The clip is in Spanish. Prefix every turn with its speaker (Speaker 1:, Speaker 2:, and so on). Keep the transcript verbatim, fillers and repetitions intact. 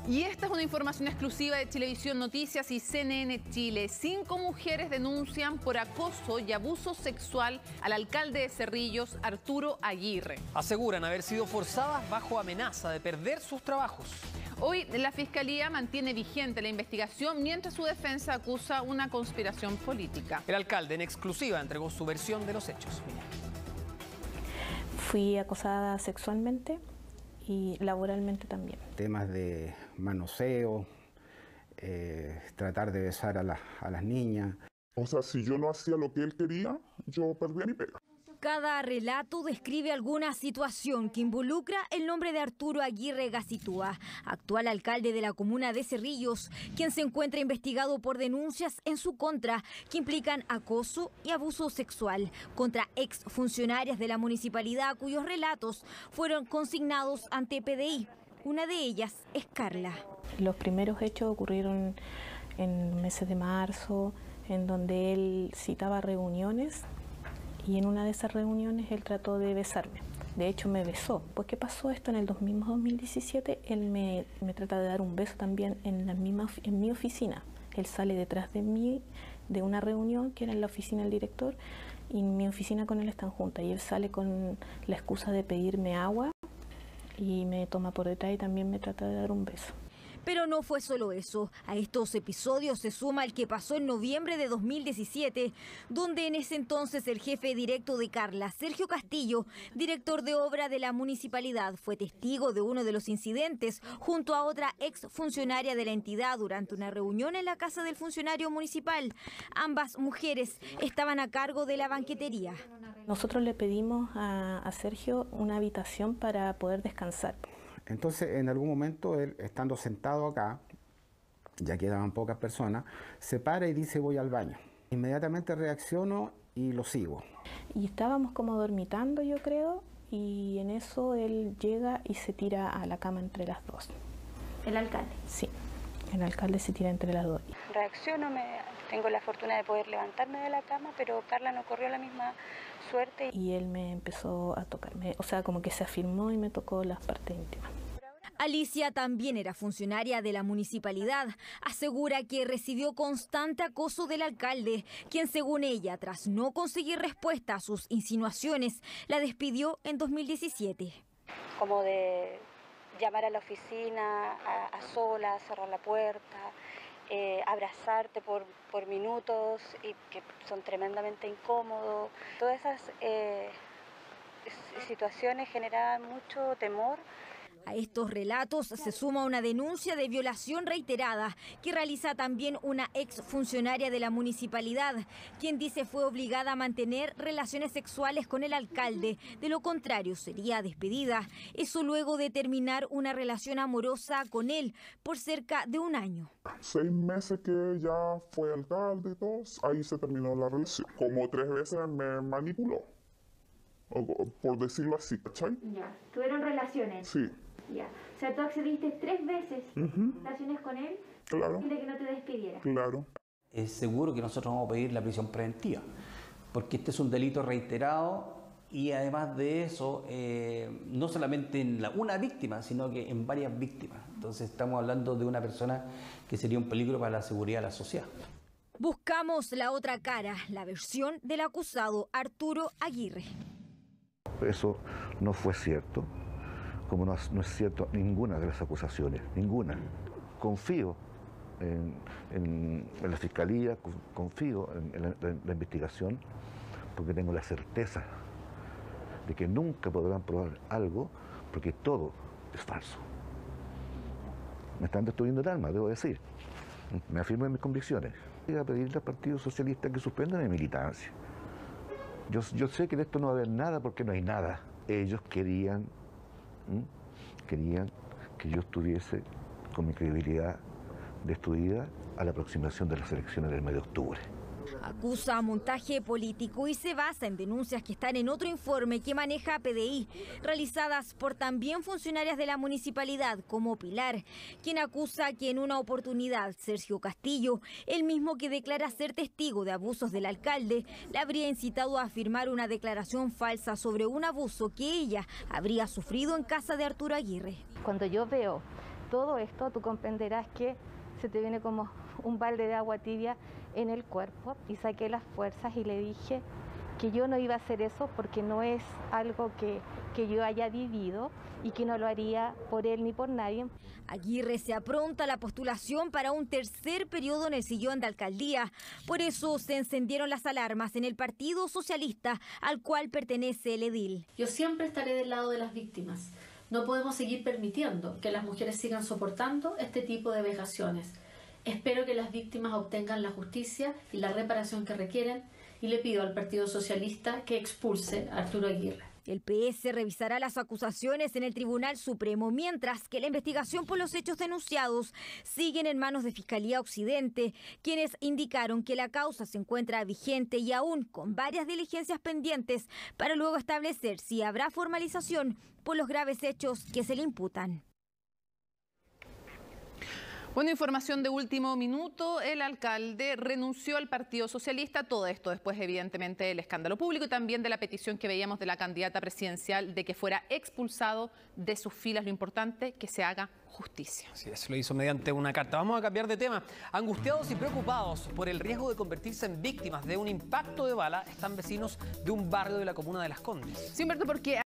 Speaker 1: Y esta es una información exclusiva de Chilevisión Noticias y C N N Chile. Cinco mujeres denuncian por acoso y abuso sexual al alcalde de Cerrillos, Arturo Aguirre.
Speaker 2: Aseguran haber sido forzadas bajo amenaza de perder sus trabajos.
Speaker 1: Hoy la Fiscalía mantiene vigente la investigación mientras su defensa acusa una conspiración política.
Speaker 2: El alcalde en exclusiva entregó su versión de los hechos. Mira.
Speaker 3: Fui acosada sexualmente y laboralmente también.
Speaker 4: Temas de manoseo, eh, tratar de besar a, la, a las niñas.
Speaker 5: O sea, si yo no hacía lo que él quería, yo perdía mi pega.
Speaker 6: Cada relato describe alguna situación que involucra el nombre de Arturo Aguirre Gacitúa, actual alcalde de la comuna de Cerrillos, quien se encuentra investigado por denuncias en su contra que implican acoso y abuso sexual contra exfuncionarias de la municipalidad cuyos relatos fueron consignados ante P D I. Una de ellas es Carla.
Speaker 3: Los primeros hechos ocurrieron en meses de marzo, en donde él citaba reuniones. Y en una de esas reuniones él trató de besarme. De hecho, me besó. Pues, ¿qué pasó esto? En el dos mil diecisiete, él me, me trata de dar un beso también en, la misma, en mi oficina. Él sale detrás de mí de una reunión que era en la oficina del director y mi oficina con él están juntas. Y él sale con la excusa de pedirme agua y me toma por detrás y también me trata de dar un beso.
Speaker 6: Pero no fue solo eso. A estos episodios se suma el que pasó en noviembre de dos mil diecisiete, donde en ese entonces el jefe directo de Carla, Sergio Castillo, director de obra de la municipalidad, fue testigo de uno de los incidentes junto a otra exfuncionaria de la entidad durante una reunión en la casa del funcionario municipal. Ambas mujeres estaban a cargo de la banquetería.
Speaker 3: Nosotros le pedimos a, a Sergio una habitación para poder descansar.
Speaker 4: Entonces, en algún momento, él, estando sentado acá, ya quedaban pocas personas, se para y dice voy al baño. Inmediatamente reacciono y lo sigo.
Speaker 3: Y estábamos como dormitando, yo creo, y en eso él llega y se tira a la cama entre las dos.
Speaker 7: ¿El alcalde?
Speaker 3: Sí, el alcalde se tira entre las dos.
Speaker 7: Reacciono, me, tengo la fortuna de poder levantarme de la cama, pero Carla no corrió la misma suerte.
Speaker 3: Y él me empezó a tocarme, o sea, como que se afirmó y me tocó las partes íntimas.
Speaker 6: Alicia también era funcionaria de la municipalidad. Asegura que recibió constante acoso del alcalde, quien según ella, tras no conseguir respuesta a sus insinuaciones, la despidió en dos mil diecisiete.
Speaker 7: Como de llamar a la oficina a, a solas, cerrar la puerta, eh, abrazarte por, por minutos y que son tremendamente incómodos. Todas esas eh, situaciones generaban mucho temor.
Speaker 6: A estos relatos se suma una denuncia de violación reiterada que realiza también una exfuncionaria de la municipalidad, quien dice fue obligada a mantener relaciones sexuales con el alcalde, de lo contrario sería despedida. Eso luego de terminar una relación amorosa con él por cerca de un año.
Speaker 5: Seis meses que ya fue alcalde y todo, ahí se terminó la relación. Como tres veces me manipuló, por decirlo así, ¿cachai?
Speaker 7: Ya, ¿tuvieron relaciones?
Speaker 5: Sí.
Speaker 7: Ya. O sea, tú accediste tres veces
Speaker 5: uh-huh.
Speaker 7: relaciones con él,
Speaker 5: claro,
Speaker 7: de que no te despidiera.
Speaker 5: Claro.
Speaker 8: Es seguro que nosotros vamos a pedir la prisión preventiva, porque este es un delito reiterado y además de eso, eh, no solamente en la, una víctima, sino que en varias víctimas. Entonces estamos hablando de una persona que sería un peligro para la seguridad de la sociedad.
Speaker 6: Buscamos la otra cara, la versión del acusado Arturo Aguirre.
Speaker 9: Eso no fue cierto. Como no, no es cierto ninguna de las acusaciones, ninguna. Confío en, en, en la Fiscalía, confío en, en, la, en la investigación, porque tengo la certeza de que nunca podrán probar algo, porque todo es falso. Me están destruyendo el alma, debo decir. Me afirmo en mis convicciones. Voy a pedirle al Partido Socialista que suspendan mi militancia. Yo, yo sé que de esto no va a haber nada porque no hay nada. Ellos querían... querían que yo estuviese con mi credibilidad destruida a la aproximación de las elecciones del mes de octubre.
Speaker 6: Acusa montaje político y se basa en denuncias que están en otro informe que maneja P D I, realizadas por también funcionarias de la municipalidad como Pilar, quien acusa que en una oportunidad Sergio Castillo, el mismo que declara ser testigo de abusos del alcalde, le habría incitado a afirmar una declaración falsa sobre un abuso que ella habría sufrido en casa de Arturo Aguirre.
Speaker 10: Cuando yo veo todo esto, tú comprenderás que se te viene como un balde de agua tibia en el cuerpo, y saqué las fuerzas y le dije que yo no iba a hacer eso porque no es algo que, que yo haya vivido y que no lo haría por él ni por nadie.
Speaker 6: Aguirre se apronta a la postulación para un tercer periodo en el sillón de alcaldía. Por eso se encendieron las alarmas en el Partido Socialista, al cual pertenece el edil.
Speaker 11: Yo siempre estaré del lado de las víctimas. No podemos seguir permitiendo que las mujeres sigan soportando este tipo de vejaciones. Espero que las víctimas obtengan la justicia y la reparación que requieren, y le pido al Partido Socialista que expulse a Arturo Aguirre.
Speaker 6: El P S revisará las acusaciones en el Tribunal Supremo, mientras que la investigación por los hechos denunciados siguen en manos de Fiscalía Occidente, quienes indicaron que la causa se encuentra vigente y aún con varias diligencias pendientes para luego establecer si habrá formalización por los graves hechos que se le imputan.
Speaker 1: Bueno, información de último minuto, el alcalde renunció al Partido Socialista, todo esto después evidentemente del escándalo público y también de la petición que veíamos de la candidata presidencial de que fuera expulsado de sus filas. Lo importante, que se haga justicia.
Speaker 2: Así es, lo hizo mediante una carta. Vamos a cambiar de tema. Angustiados y preocupados por el riesgo de convertirse en víctimas de un impacto de bala están vecinos de un barrio de la comuna de Las Condes.
Speaker 1: Sí, Humberto, porque